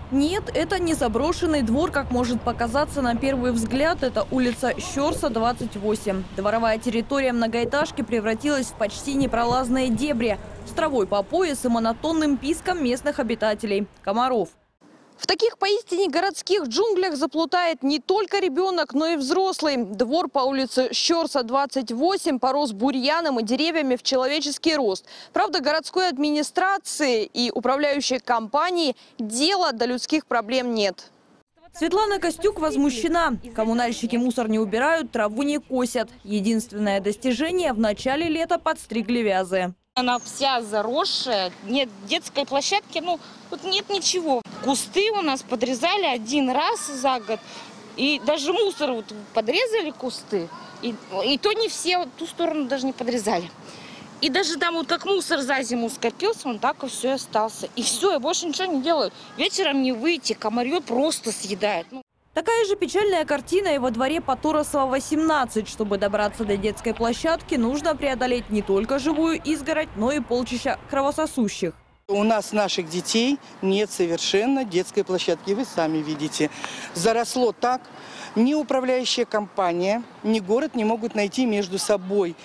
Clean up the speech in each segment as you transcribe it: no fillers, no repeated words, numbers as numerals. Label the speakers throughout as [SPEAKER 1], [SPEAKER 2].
[SPEAKER 1] Нет, это не заброшенный двор, как может показаться на первый взгляд. Это улица Щорса, 28. Дворовая территория многоэтажки превратилась в почти непролазные дебри с травой по пояс и монотонным писком местных обитателей – комаров. В таких поистине городских джунглях заплутает не только ребенок, но и взрослый. Двор по улице Щорса, 28 порос бурьяном и деревьями в человеческий рост. Правда, городской администрации и управляющей компании дела до людских проблем нет. Светлана Костюк возмущена. Коммунальщики мусор не убирают, траву не косят. Единственное достижение – в начале лета подстригли вязы.
[SPEAKER 2] Она вся заросшая, нет детской площадки, тут нет ничего. Кусты у нас подрезали один раз за год. И даже мусор подрезали кусты. И то не все, ту сторону даже не подрезали. И даже там как мусор за зиму скопился, он так и все остался. И все, и больше ничего не делают. Вечером не выйти, комарье просто съедает.
[SPEAKER 1] Такая же печальная картина и во дворе Паторосова, 18. Чтобы добраться до детской площадки, нужно преодолеть не только живую изгородь, но и полчища кровососущих.
[SPEAKER 3] У нас наших детей нет совершенно детской площадки. Вы сами видите. Заросло так. Ни управляющая компания, ни город не могут найти между собой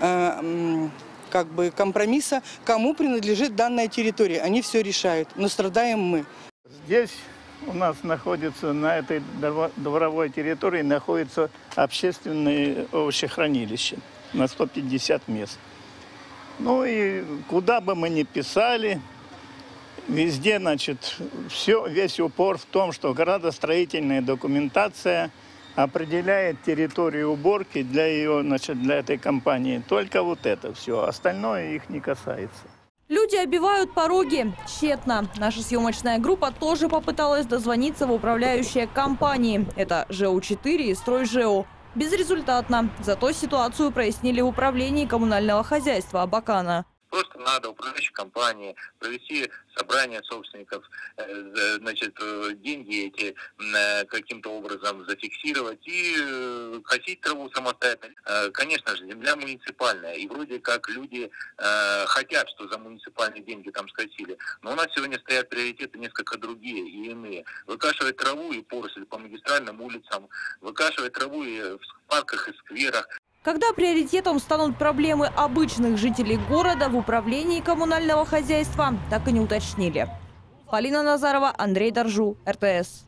[SPEAKER 3] компромисса, кому принадлежит данная территория. Они все решают, но страдаем мы.
[SPEAKER 4] Здесь у нас находится, на этой дворовой территории, находится общественное овощехранилище на 150 мест. И куда бы мы ни писали, везде, весь упор в том, что градостроительная документация определяет территорию уборки для этой компании. Только это все, остальное их не касается.
[SPEAKER 1] Люди обивают пороги. Тщетно. Наша съемочная группа тоже попыталась дозвониться в управляющие компании. Это ЖЭУ-4 и «Стройжэу». Безрезультатно. Зато ситуацию прояснили в управлении коммунального хозяйства Абакана.
[SPEAKER 5] Просто надо управляющей компании провести собрание собственников, деньги эти каким-то образом зафиксировать и косить траву самостоятельно. Конечно же, земля муниципальная, и вроде как люди хотят, что за муниципальные деньги там скосили. Но у нас сегодня стоят приоритеты несколько другие и иные. Выкашивать траву и поросль по магистральным улицам, выкашивать траву и в парках и скверах.
[SPEAKER 1] Когда приоритетом станут проблемы обычных жителей города, в управлении коммунального хозяйства так и не уточнили. Полина Назарова, Андрей Доржу, РТС.